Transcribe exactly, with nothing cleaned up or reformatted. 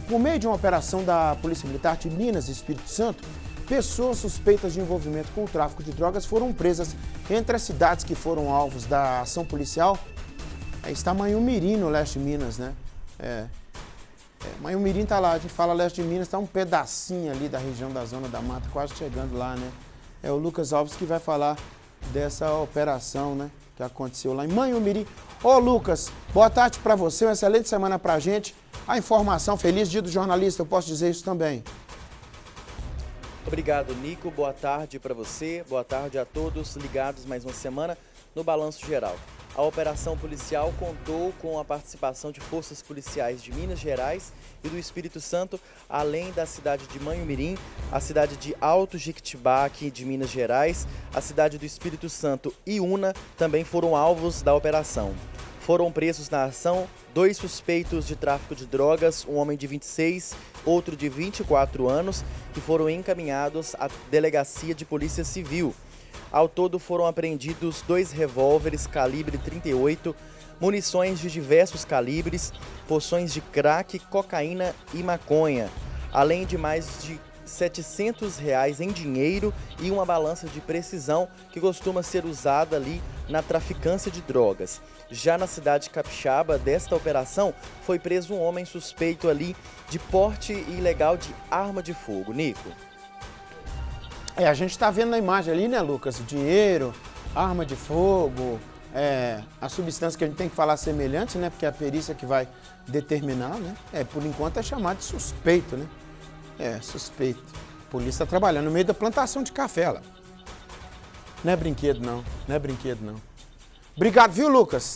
Por meio de uma operação da Polícia Militar de Minas e Espírito Santo, pessoas suspeitas de envolvimento com o tráfico de drogas foram presas. Entre as cidades que foram alvos da ação policial, aí está Manhumirim, no leste de Minas, né? É, é, Manhumirim está lá, a gente fala leste de Minas, está um pedacinho ali da região da Zona da Mata, quase chegando lá, né? É o Lucas Alves que vai falar dessa operação, né, que aconteceu lá em Manhumirim. Ô Lucas, boa tarde para você, uma excelente semana para a gente. A informação, feliz dia do jornalista, eu posso dizer isso também. Obrigado, Nico. Boa tarde para você, boa tarde a todos ligados mais uma semana no Balanço Geral. A operação policial contou com a participação de forças policiais de Minas Gerais e do Espírito Santo, além da cidade de Manhumirim, a cidade de Alto Jequitibá, aqui de Minas Gerais, a cidade do Espírito Santo e Una também foram alvos da operação. Foram presos na ação dois suspeitos de tráfico de drogas, um homem de vinte e seis, outro de vinte e quatro anos, que foram encaminhados à Delegacia de Polícia Civil. Ao todo foram apreendidos dois revólveres calibre trinta e oito, munições de diversos calibres, porções de crack, cocaína e maconha, além de mais de setecentos reais em dinheiro e uma balança de precisão que costuma ser usada ali na traficância de drogas. Já na cidade capixaba desta operação, foi preso um homem suspeito ali de porte ilegal de arma de fogo. Nico. É, a gente está vendo na imagem ali, né, Lucas? O dinheiro, arma de fogo, é, a substância que a gente tem que falar semelhante, né? Porque é a perícia que vai determinar, né? É, por enquanto é chamado de suspeito, né? É, suspeito. A polícia está trabalhando no meio da plantação de café lá. Não é brinquedo, não. Não é brinquedo, não. Obrigado, viu, Lucas?